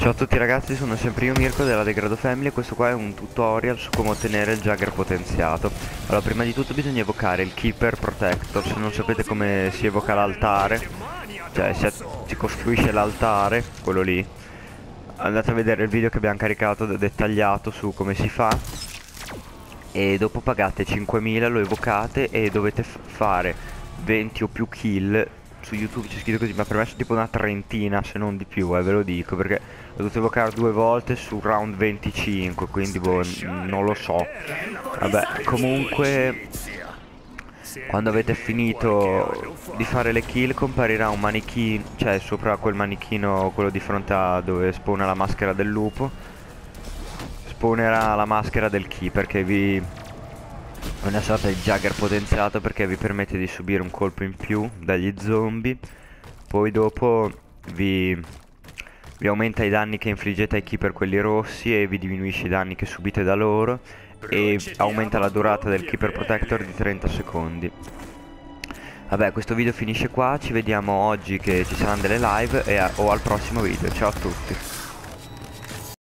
Ciao a tutti ragazzi, sono sempre io Mirko della Degrado Family e questo qua è un tutorial su come ottenere il Jagger potenziato. Allora, prima di tutto bisogna evocare il Keeper Protector. Se non sapete come si evoca l'altare, cioè si costruisce l'altare, quello lì, andate a vedere il video che abbiamo caricato dettagliato su come si fa. E dopo pagate 5.000, lo evocate e dovete fare 20 o più kill. Su YouTube c'è scritto così, ma per me sono tipo una trentina se non di più, ve lo dico, perché l'ho dovuto evocare 2 volte su round 25, quindi boh, non lo so. Vabbè, comunque quando avete finito di fare le kill comparirà un manichino, cioè sopra quel manichino, quello di fronte a dove spawna la maschera del lupo, spawnerà la maschera del Keeper che vi... una sorta di Jagger potenziato perché vi permette di subire un colpo in più dagli zombie. Poi dopo vi aumenta i danni che infliggete ai Keeper, quelli rossi, e vi diminuisce i danni che subite da loro, e aumenta la durata del Keeper Protector di 30 secondi. Vabbè, questo video finisce qua, ci vediamo oggi che ci saranno delle live o al prossimo video. Ciao a tutti.